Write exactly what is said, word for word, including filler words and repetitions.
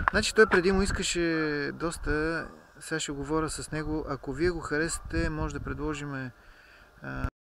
Значи той преди му искаше доста, сега ще говоря с него, ако вие го харесате, може да предложим